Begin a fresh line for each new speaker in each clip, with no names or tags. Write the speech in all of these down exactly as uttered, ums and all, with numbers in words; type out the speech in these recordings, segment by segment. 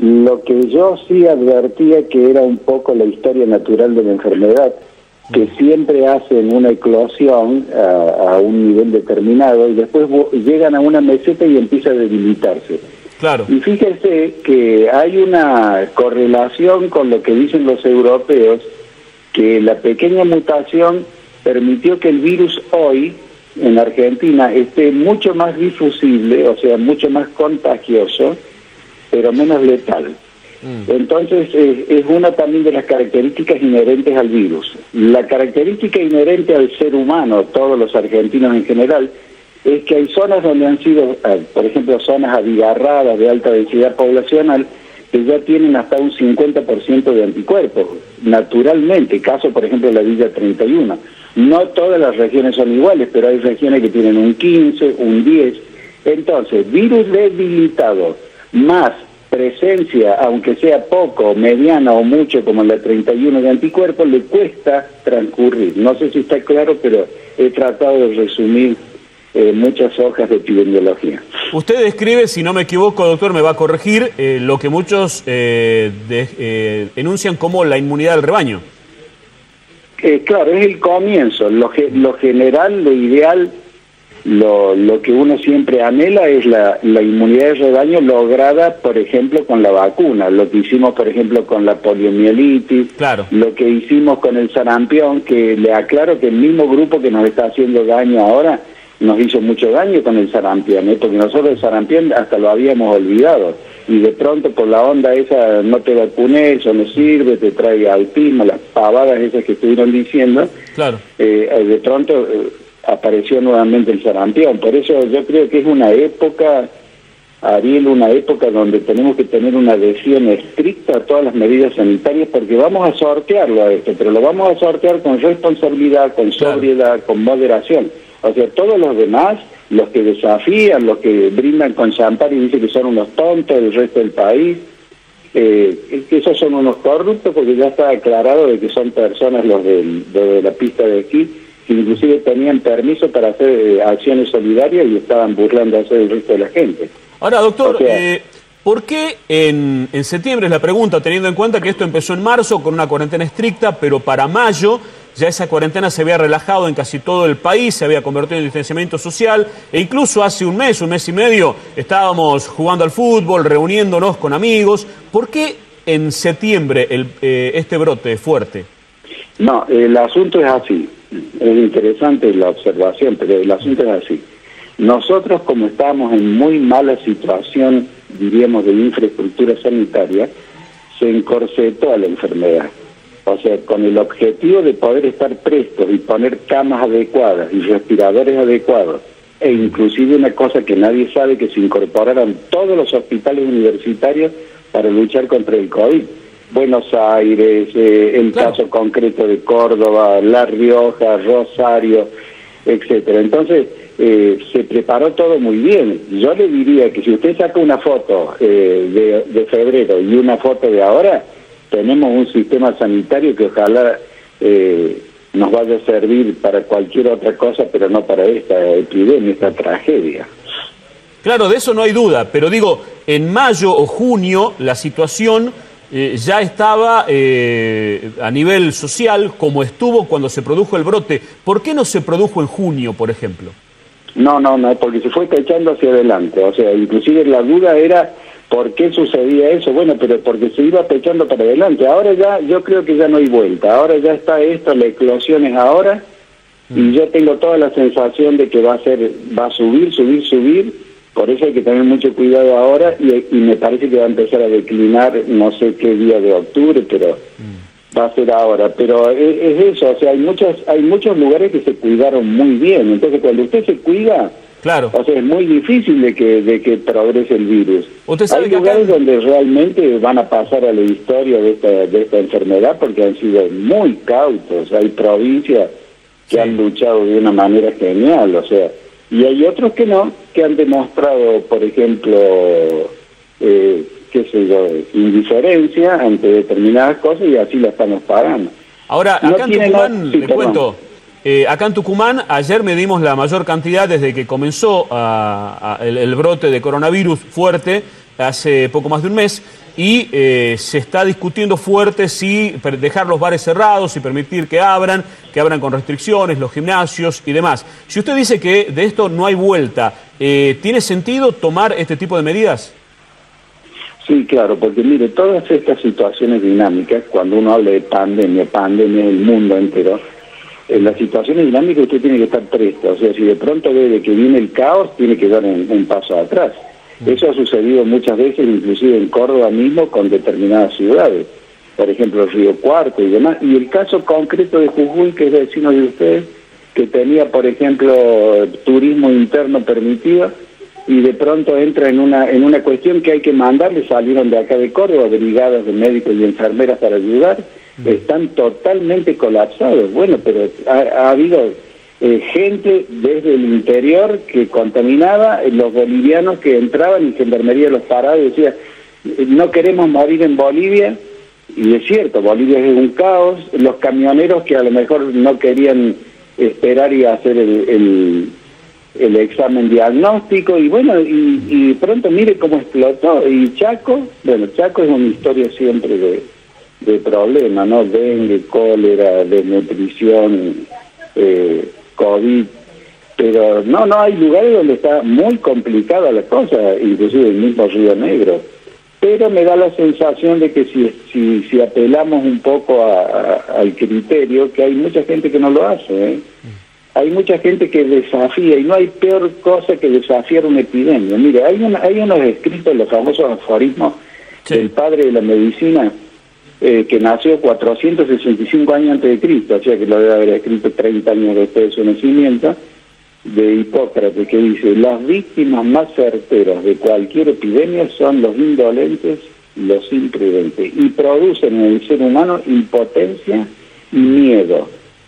Lo que yo sí advertía que era un poco la historia natural de la enfermedad, que siempre hacen una eclosión a, a un nivel determinado y después llegan a una meseta y empieza a debilitarse.
Claro.
Y fíjense que hay una correlación con lo que dicen los europeos, que la pequeña mutación permitió que el virus hoy en Argentina esté mucho más difusible, o sea, mucho más contagioso, pero menos letal. Mm. Entonces, eh, es una también de las características inherentes al virus. La característica inherente al ser humano, todos los argentinos en general, es que hay zonas donde han sido, eh, por ejemplo, zonas abigarradas de alta densidad poblacional, que ya tienen hasta un cincuenta por ciento de anticuerpos, naturalmente, caso por ejemplo de la Villa treinta y uno. No todas las regiones son iguales, pero hay regiones que tienen un quince, un diez. Entonces, virus debilitado, más presencia, aunque sea poco, mediana o mucho, como en la treinta y uno de anticuerpos, le cuesta transcurrir. No sé si está claro, pero he tratado de resumir Eh, muchas hojas de epidemiología.
Usted describe, si no me equivoco, doctor, me va a corregir, eh, lo que muchos eh, de, eh, enuncian como la inmunidad del rebaño.
Eh, claro, es el comienzo. Lo, lo general, lo ideal, lo, lo que uno siempre anhela es la, la inmunidad del rebaño lograda, por ejemplo, con la vacuna. Lo que hicimos, por ejemplo, con la poliomielitis,
claro.
Lo que hicimos con el sarampión, que le aclaro que el mismo grupo que nos está haciendo daño ahora nos hizo mucho daño con el sarampión, ¿eh? Porque nosotros el sarampión hasta lo habíamos olvidado, y de pronto por la onda esa, no te vacuné, eso no sirve, te trae autismo, las pavadas esas que estuvieron diciendo,
claro.
eh, de pronto eh, apareció nuevamente el sarampión. Por eso yo creo que es una época, Ariel, una época donde tenemos que tener una adhesión estricta a todas las medidas sanitarias, porque vamos a sortearlo a esto, pero lo vamos a sortear con responsabilidad, con sobriedad, claro. Con moderación. O sea, todos los demás, los que desafían, los que brindan con champán y dicen que son unos tontos del resto del país, eh, que esos son unos corruptos, porque ya está aclarado de que son personas los de, de la pista de esquí, que inclusive tenían permiso para hacer eh, acciones solidarias y estaban burlándose del resto de la gente.
Ahora, doctor,
o sea,
eh, ¿por qué en, en septiembre, es la pregunta, teniendo en cuenta que esto empezó en marzo con una cuarentena estricta, pero para mayo ya esa cuarentena se había relajado en casi todo el país, se había convertido en distanciamiento social, e incluso hace un mes, un mes y medio, estábamos jugando al fútbol, reuniéndonos con amigos? ¿Por qué en septiembre el, eh, este brote fuerte?
No, el asunto es así. Es interesante la observación, pero el asunto es así. Nosotros, como estábamos en muy mala situación, diríamos, de infraestructura sanitaria, se encorsetó a la enfermedad. O sea, con el objetivo de poder estar prestos y poner camas adecuadas y respiradores adecuados, e inclusive una cosa que nadie sabe, que se incorporaran todos los hospitales universitarios para luchar contra el COVID. Buenos Aires, eh, el claro. caso concreto de Córdoba, La Rioja, Rosario, etcétera. Entonces, eh, se preparó todo muy bien. Yo le diría que si usted saca una foto eh, de, de febrero y una foto de ahora, tenemos un sistema sanitario que ojalá eh, nos vaya a servir para cualquier otra cosa, pero no para esta epidemia, esta tragedia.
Claro, de eso no hay duda, pero digo, en mayo o junio la situación eh, ya estaba eh, a nivel social como estuvo cuando se produjo el brote. ¿Por qué no se produjo en junio, por ejemplo?
No, no, no, porque se fue echando hacia adelante. O sea, inclusive la duda era ¿por qué sucedía eso? Bueno, pero porque se iba pechando para adelante. Ahora ya, yo creo que ya no hay vuelta. Ahora ya está esto, la eclosión es ahora, mm. y yo tengo toda la sensación de que va a ser, va a subir, subir, subir. Por eso hay que tener mucho cuidado ahora, y, y me parece que va a empezar a declinar, no sé qué día de octubre, pero mm. va a ser ahora. Pero es, es eso, o sea, hay muchos, hay muchos lugares que se cuidaron muy bien. Entonces, cuando usted se cuida,
claro.
O sea, es muy difícil de que de que progrese el virus.
¿Usted sabe
Hay
que
lugares
acá...
donde realmente van a pasar a la historia de esta, de esta enfermedad porque han sido muy cautos. Hay provincias que sí. han luchado de una manera genial, o sea, y hay otros que no, que han demostrado, por ejemplo, eh, qué sé yo, indiferencia ante determinadas cosas, y así la estamos pagando.
Ahora, acá no en Tucumán, no... sí, le perdón. cuento... Eh, acá en Tucumán, ayer medimos la mayor cantidad desde que comenzó a, a el, el brote de coronavirus fuerte hace poco más de un mes y eh, se está discutiendo fuerte si dejar los bares cerrados, si permitir que abran, que abran con restricciones, los gimnasios y demás. Si usted dice que de esto no hay vuelta, eh, ¿tiene sentido tomar este tipo de medidas?
Sí, claro, porque mire, todas estas situaciones dinámicas, cuando uno habla de pandemia, pandemia del mundo entero, en las situaciones dinámicas usted tiene que estar presto, o sea, si de pronto ve de que viene el caos, tiene que dar un, un paso atrás. Eso ha sucedido muchas veces, inclusive en Córdoba mismo, con determinadas ciudades, por ejemplo Río Cuarto y demás, y el caso concreto de Jujuy, que es vecino de ustedes, que tenía, por ejemplo, turismo interno permitido, y de pronto entra en una en una cuestión que hay que mandarle, salieron de acá de Córdoba, brigadas de médicos y enfermeras para ayudar, están totalmente colapsados. Bueno, pero ha, ha habido eh, gente desde el interior que contaminaba, eh, los bolivianos que entraban y Gendarmería los paraba y decía, no queremos morir en Bolivia, y es cierto, Bolivia es un caos, los camioneros que a lo mejor no querían esperar y hacer el... el el examen diagnóstico, y bueno, y, y pronto mire cómo explotó. Y Chaco, bueno, Chaco es una historia siempre de, de problemas, ¿no? Dengue, cólera, desnutrición, eh, COVID, pero no, no, hay lugares donde está muy complicada la cosa, inclusive el mismo Río Negro, pero me da la sensación de que si, si, si apelamos un poco a, a, al criterio, que hay mucha gente que no lo hace, ¿eh? Hay mucha gente que desafía, y no hay peor cosa que desafiar una epidemia. Mire, hay, una, hay unos escritos, los famosos aforismos sí. del padre de la medicina, eh, que nació cuatrocientos sesenta y cinco años antes de Cristo, o sea que lo debe haber escrito treinta años después de su nacimiento, de Hipócrates, que dice, las víctimas más certeras de cualquier epidemia son los indolentes y los imprudentes, y producen en el ser humano impotencia y miedo.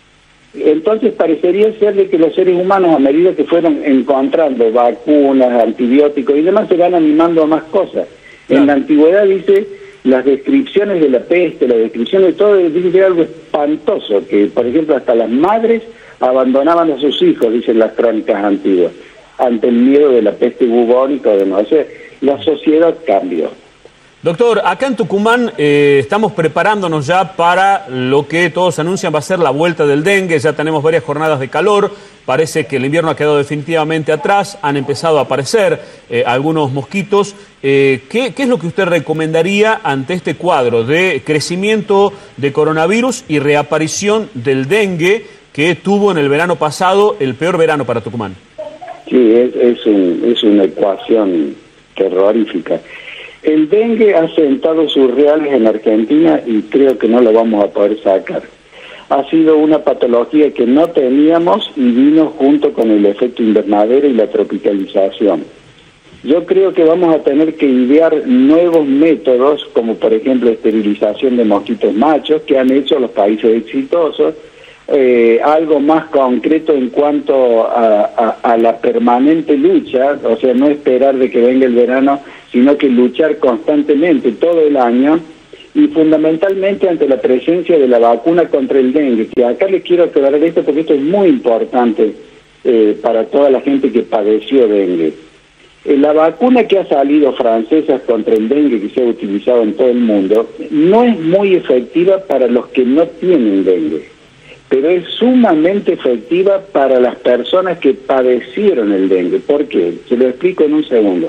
Entonces parecería ser de que los seres humanos, a medida que fueron encontrando vacunas, antibióticos y demás, se van animando a más cosas. Claro. En la antigüedad dice, las descripciones de la peste, las descripciones de todo, dice que era algo espantoso, que por ejemplo hasta las madres abandonaban a sus hijos, dicen las crónicas antiguas, ante el miedo de la peste bubónica o demás. O sea, la sociedad cambió.
Doctor, acá en Tucumán eh, estamos preparándonos ya para lo que todos anuncian va a ser la vuelta del dengue. Ya tenemos varias jornadas de calor, parece que el invierno ha quedado definitivamente atrás, han empezado a aparecer eh, algunos mosquitos. Eh, ¿qué, ¿Qué es lo que usted recomendaría ante este cuadro de crecimiento de coronavirus y reaparición del dengue que tuvo en el verano pasado el peor verano para Tucumán?
Sí, es, es, un, es una ecuación terrorífica. El dengue ha sentado sus reales en Argentina y creo que no lo vamos a poder sacar. Ha sido una patología que no teníamos y vino junto con el efecto invernadero y la tropicalización. Yo creo que vamos a tener que idear nuevos métodos, como por ejemplo esterilización de mosquitos machos, que han hecho los países exitosos, eh, algo más concreto en cuanto a, a, a la permanente lucha, o sea, no esperar de que venga el verano, sino que luchar constantemente todo el año, y fundamentalmente ante la presencia de la vacuna contra el dengue, que acá les quiero aclarar esto porque esto es muy importante eh, para toda la gente que padeció dengue. Eh, la vacuna que ha salido francesa contra el dengue, que se ha utilizado en todo el mundo, no es muy efectiva para los que no tienen dengue, pero es sumamente efectiva para las personas que padecieron el dengue. ¿Por qué? Se lo explico en un segundo.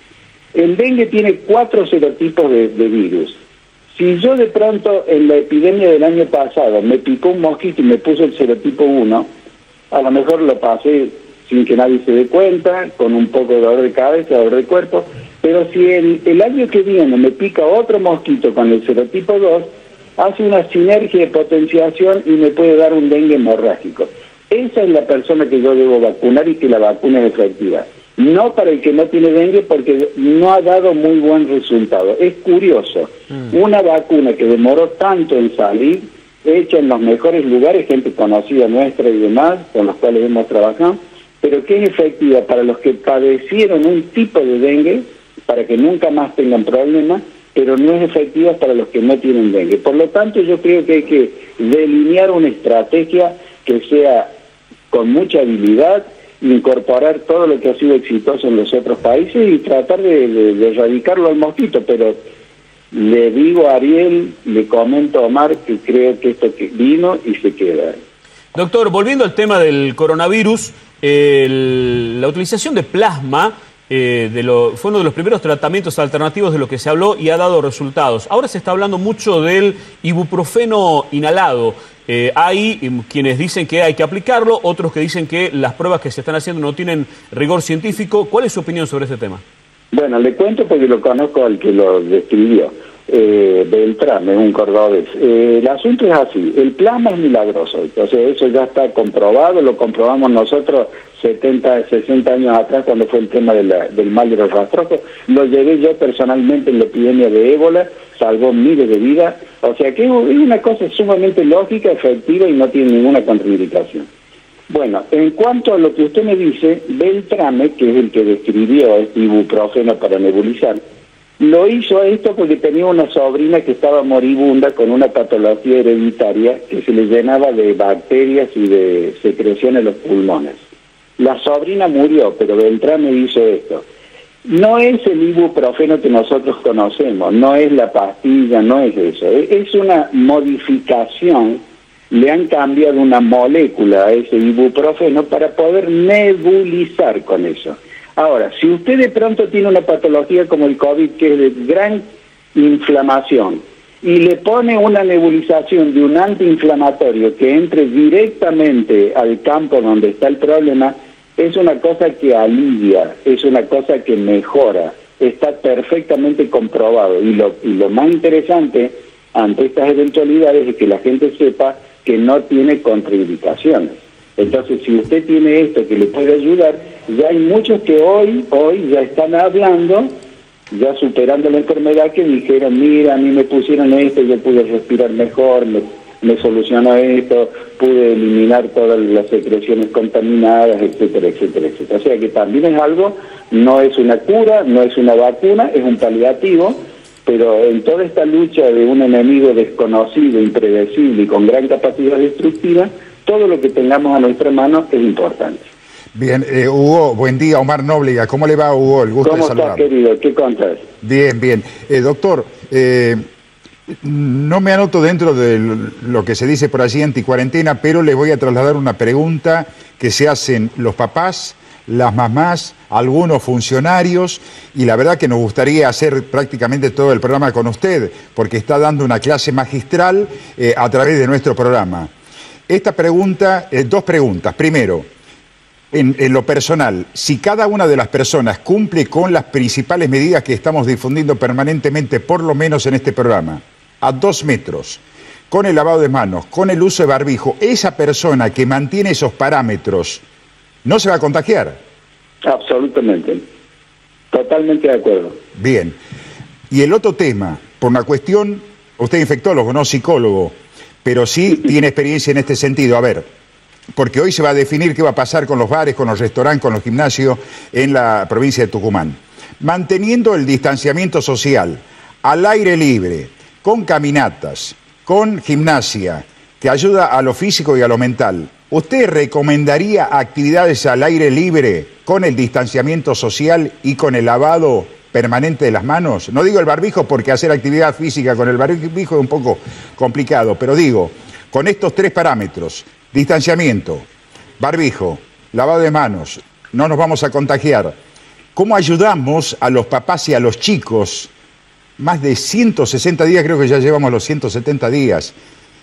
El dengue tiene cuatro serotipos de, de virus. Si yo de pronto en la epidemia del año pasado me picó un mosquito y me puso el serotipo uno, a lo mejor lo pasé sin que nadie se dé cuenta, con un poco de dolor de cabeza, dolor de cuerpo, pero si el, el año que viene me pica otro mosquito con el serotipo dos, hace una sinergia de potenciación y me puede dar un dengue hemorrágico. Esa es la persona que yo debo vacunar y que la vacuna es efectiva. No para el que no tiene dengue, porque no ha dado muy buen resultado. Es curioso, mm. una vacuna que demoró tanto en salir, hecha en los mejores lugares, gente conocida nuestra y demás, con los cuales hemos trabajado, pero que es efectiva para los que padecieron un tipo de dengue, para que nunca más tengan problemas, pero no es efectiva para los que no tienen dengue. Por lo tanto, yo creo que hay que delinear una estrategia que sea con mucha habilidad, incorporar todo lo que ha sido exitoso en los otros países y tratar de, de, de erradicarlo al mosquito, pero le digo a Ariel, le comento a Omar que creo que esto que vino y se queda.
Doctor, volviendo al tema del coronavirus, el, la utilización de plasma eh, de lo, fue uno de los primeros tratamientos alternativos de lo que se habló y ha dado resultados. Ahora se está hablando mucho del ibuprofeno inhalado. Eh, hay quienes dicen que hay que aplicarlo, otros que dicen que las pruebas que se están haciendo no tienen rigor científico. ¿Cuál es su opinión sobre este tema?
Bueno, le cuento porque lo conozco al que lo describió. Eh, Beltrán, es un cordobés. Eh, el asunto es así, el plasma es milagroso, entonces eso ya está comprobado, lo comprobamos nosotros setenta, sesenta años atrás cuando fue el tema de la, del mal de los rastrojos, lo llevé yo personalmente en la epidemia de ébola, salvó miles de vidas, o sea que es una cosa sumamente lógica, efectiva y no tiene ninguna contraindicación. Bueno, en cuanto a lo que usted me dice, Beltrame, que es el que describió este ibuprofeno para nebulizar, lo hizo esto porque tenía una sobrina que estaba moribunda con una patología hereditaria que se le llenaba de bacterias y de secreción en los pulmones. La sobrina murió, pero Beltrame hizo esto. No es el ibuprofeno que nosotros conocemos, no es la pastilla, no es eso. Es una modificación, le han cambiado una molécula a ese ibuprofeno para poder nebulizar con eso. Ahora, si usted de pronto tiene una patología como el COVID, que es de gran inflamación, y le pone una nebulización de un antiinflamatorio que entre directamente al campo donde está el problema, es una cosa que alivia, es una cosa que mejora, está perfectamente comprobado. Y lo, y lo más interesante ante estas eventualidades es que la gente sepa que no tiene contraindicaciones. Entonces, si usted tiene esto que le puede ayudar, ya hay muchos que hoy, hoy ya están hablando, ya superando la enfermedad, que dijeron, mira, a mí me pusieron esto, yo pude respirar mejor, me, me solucionó esto, pude eliminar todas las secreciones contaminadas, etcétera, etcétera, etcétera. O sea que también es algo, no es una cura, no es una vacuna, es un paliativo, pero en toda esta lucha de un enemigo desconocido, impredecible y con gran capacidad destructiva, todo lo que tengamos a nuestra mano es importante.
Bien, eh, Hugo, buen día, Omar Nóbrega. ¿Cómo le va, Hugo? El gusto de saludarlo.
¿Cómo estás, querido? ¿Qué contás?
Bien, bien. Eh, doctor, eh, no me anoto dentro de lo que se dice por allí anticuarentena, pero le voy a trasladar una pregunta que se hacen los papás, las mamás, algunos funcionarios, y la verdad que nos gustaría hacer prácticamente todo el programa con usted, porque está dando una clase magistral eh, a través de nuestro programa. Esta pregunta, eh, dos preguntas. Primero, en, en lo personal, si cada una de las personas cumple con las principales medidas que estamos difundiendo permanentemente, por lo menos en este programa, a dos metros, con el lavado de manos, con el uso de barbijo, esa persona que mantiene esos parámetros, ¿no se va a contagiar?
Absolutamente. Totalmente de acuerdo.
Bien. Y el otro tema, por una cuestión, usted es infectólogo, no psicólogo, pero sí tiene experiencia en este sentido. A ver, porque hoy se va a definir qué va a pasar con los bares, con los restaurantes, con los gimnasios en la provincia de Tucumán. Manteniendo el distanciamiento social, al aire libre, con caminatas, con gimnasia, que ayuda a lo físico y a lo mental, ¿usted recomendaría actividades al aire libre con el distanciamiento social y con el lavado permanente de las manos? No digo el barbijo porque hacer actividad física con el barbijo es un poco complicado, pero digo, con estos tres parámetros, distanciamiento, barbijo, lavado de manos, no nos vamos a contagiar. ¿Cómo ayudamos a los papás y a los chicos? Más de ciento sesenta días, creo que ya llevamos los ciento setenta días.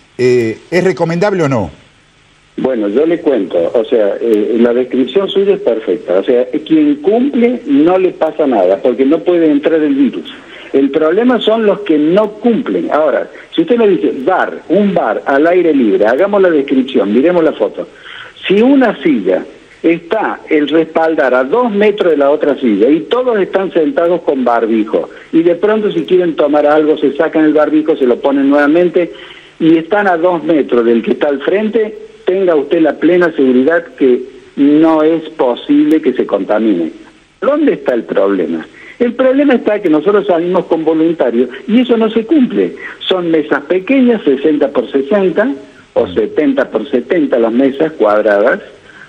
Eh, ¿Es recomendable o no?
Bueno, yo le cuento, o sea, eh, la descripción suya es perfecta, o sea, quien cumple no le pasa nada, porque no puede entrar el virus. El problema son los que no cumplen. Ahora, si usted me dice, bar, un bar al aire libre, hagamos la descripción, miremos la foto. Si una silla está el respaldar a dos metros de la otra silla y todos están sentados con barbijo, y de pronto si quieren tomar algo se sacan el barbijo, se lo ponen nuevamente, y están a dos metros del que está al frente, tenga usted la plena seguridad que no es posible que se contamine. ¿Dónde está el problema? El problema está que nosotros salimos con voluntarios y eso no se cumple. Son mesas pequeñas, sesenta por sesenta o setenta por setenta las mesas cuadradas,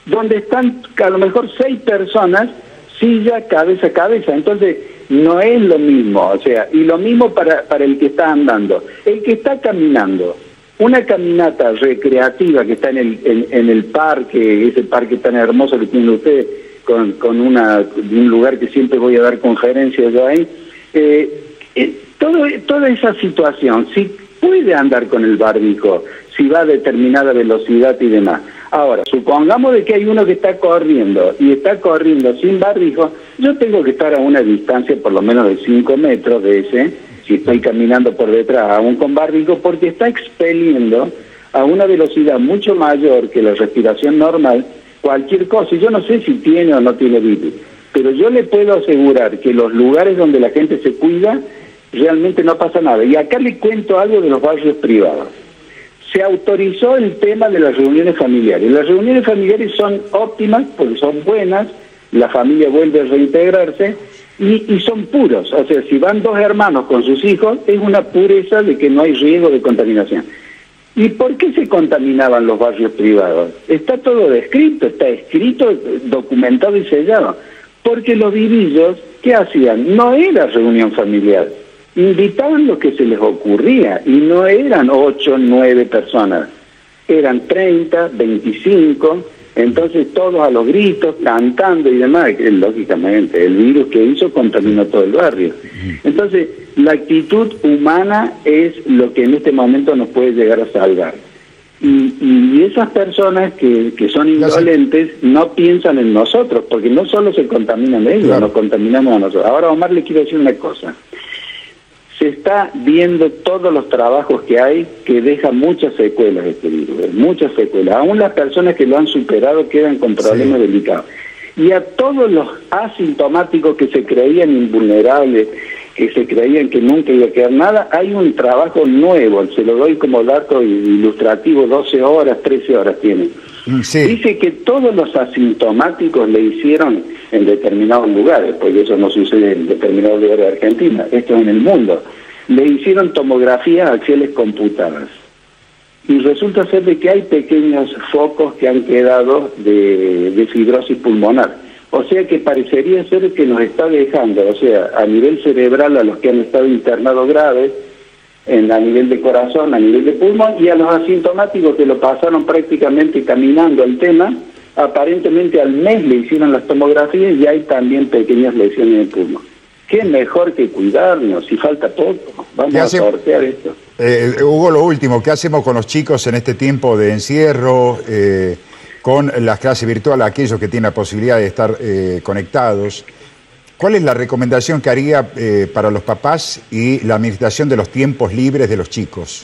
donde están a lo mejor seis personas, silla, cabeza a cabeza. Entonces, no es lo mismo, o sea, y lo mismo para, para el que está andando. El que está caminando, una caminata recreativa que está en el, en, en el parque, ese parque tan hermoso que tienen ustedes, con, con una, un lugar que siempre voy a dar conferencias yo ahí, eh, eh, todo, toda esa situación, si puede andar con el barbijo, si va a determinada velocidad y demás. Ahora, supongamos de que hay uno que está corriendo y está corriendo sin barbijo, yo tengo que estar a una distancia por lo menos de cinco metros de ese, si estoy caminando por detrás aún con barbijo, porque está expeliendo a una velocidad mucho mayor que la respiración normal cualquier cosa. Y yo no sé si tiene o no tiene virus, pero yo le puedo asegurar que los lugares donde la gente se cuida, realmente no pasa nada. Y acá le cuento algo de los barrios privados. Se autorizó el tema de las reuniones familiares. Las reuniones familiares son óptimas porque son buenas, la familia vuelve a reintegrarse y, y son puros. O sea, si van dos hermanos con sus hijos, es una pureza de que no hay riesgo de contaminación. ¿Y por qué se contaminaban los barrios privados? Está todo descrito, está escrito, documentado y sellado. Porque los vivillos, ¿qué hacían? No era reunión familiar. Invitaban lo que se les ocurría y no eran ocho, nueve personas, eran treinta, veinticinco, entonces todos a los gritos, cantando y demás, que, lógicamente el virus que hizo contaminó todo el barrio. Entonces la actitud humana es lo que en este momento nos puede llegar a salvar. Y, y esas personas que, que son indolentes no piensan en nosotros, porque no solo se contaminan ellos, claro, nos contaminamos a nosotros. Ahora, Omar, le quiero decir una cosa. Se está viendo todos los trabajos que hay que deja muchas secuelas este virus, muchas secuelas. Aún las personas que lo han superado quedan con problemas sí. delicados. Y a todos los asintomáticos que se creían invulnerables, que se creían que nunca iba a quedar nada, hay un trabajo nuevo, se lo doy como dato ilustrativo, doce horas, trece horas tiene. Sí. Dice que todos los asintomáticos le hicieron en determinados lugares, porque eso no sucede en determinados lugares de Argentina, esto es en el mundo, le hicieron tomografías axiales computadas. Y resulta ser de que hay pequeños focos que han quedado de, de fibrosis pulmonar. O sea que parecería ser que nos está dejando, o sea, a nivel cerebral a los que han estado internados graves, en, a nivel de corazón, a nivel de pulmón, y a los asintomáticos que lo pasaron prácticamente caminando el tema, aparentemente al mes le hicieron las tomografías y hay también pequeñas lesiones en el pulmón. ¿Qué mejor que cuidarnos? Si falta poco, vamos a sortear esto.
Eh, Hugo, lo último, ¿qué hacemos con los chicos en este tiempo de encierro, eh, con las clases virtuales, aquellos que tienen la posibilidad de estar eh, conectados? ¿Cuál es la recomendación que haría eh, para los papás y la administración de los tiempos libres de los chicos?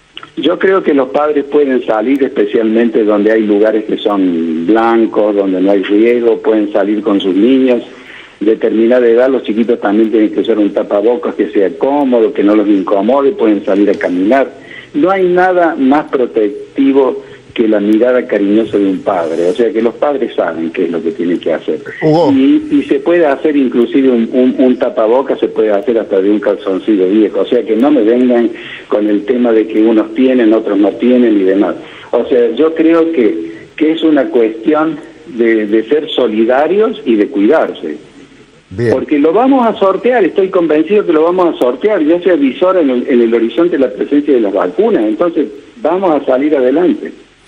Yo creo que los padres pueden salir, especialmente donde hay lugares que son blancos, donde no hay riesgo, pueden salir con sus niños. Determinada edad, los chiquitos también tienen que usar un tapabocas que sea cómodo, que no los incomode, pueden salir a caminar. No hay nada más protectivo que la mirada cariñosa de un padre, o sea que los padres saben qué es lo que tienen que hacer. Y, y se puede hacer inclusive un, un, un tapabocas, se puede hacer hasta de un calzoncillo viejo, o sea que no me vengan con el tema de que unos tienen, otros no tienen y demás. O sea, yo creo que, que es una cuestión de, de ser solidarios y de cuidarse. Bien. Porque lo vamos a sortear, estoy convencido que lo vamos a sortear, ya se avisora en el, en el horizonte la presencia de las vacunas, entonces vamos a salir adelante.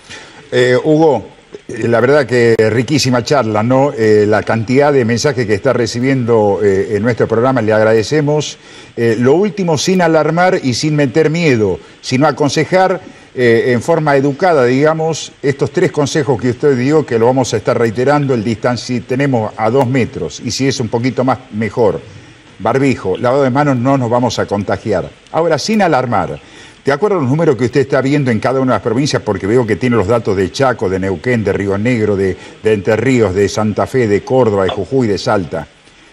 Eh, Hugo, la verdad que riquísima charla, ¿no? Eh, la cantidad de mensajes que está recibiendo eh, en nuestro programa, le agradecemos. Eh, lo último, sin alarmar y sin meter miedo, sino aconsejar eh, en forma educada, digamos, estos tres consejos que usted dio, que lo vamos a estar reiterando, el distancia, tenemos a dos metros, y si es un poquito más, mejor. Barbijo, lavado de manos, no nos vamos a contagiar. Ahora, sin alarmar, ¿te acuerdas los números que usted está viendo en cada una de las provincias? Porque veo que tiene los datos de Chaco, de Neuquén, de Río Negro, de, de Entre Ríos, de Santa Fe, de Córdoba, de Jujuy, de Salta.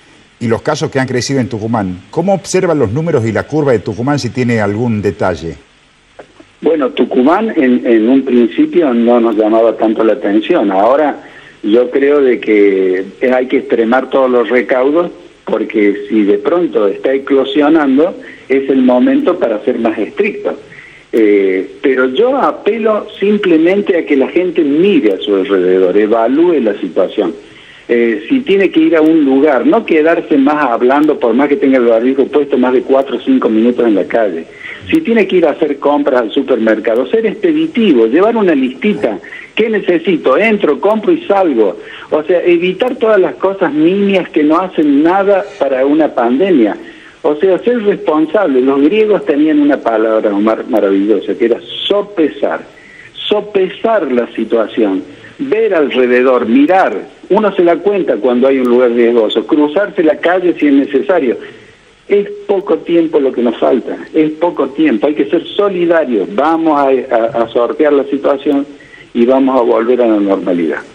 Y los casos que han crecido en Tucumán. ¿Cómo observan los números y la curva de Tucumán, si tiene algún detalle?
Bueno, Tucumán en, en un principio no nos llamaba tanto la atención. Ahora yo creo de que hay que extremar todos los recaudos, porque si de pronto está eclosionando, es el momento para ser más estricto. Eh, pero yo apelo simplemente a que la gente mire a su alrededor, evalúe la situación. Eh, si tiene que ir a un lugar, no quedarse más hablando, por más que tenga el barbijo puesto más de cuatro o cinco minutos en la calle. Si tiene que ir a hacer compras al supermercado, ser expeditivo, llevar una listita. ¿Qué necesito? Entro, compro y salgo. O sea, evitar todas las cosas nimias que no hacen nada para una pandemia. O sea, ser responsable. Los griegos tenían una palabra mar maravillosa, que era sopesar. Sopesar la situación. Ver alrededor, mirar. Uno se da cuenta cuando hay un lugar riesgoso. Cruzarse la calle si es necesario. Es poco tiempo lo que nos falta. Es poco tiempo. Hay que ser solidarios. Vamos a, a, a sortear la situación y vamos a volver a la normalidad.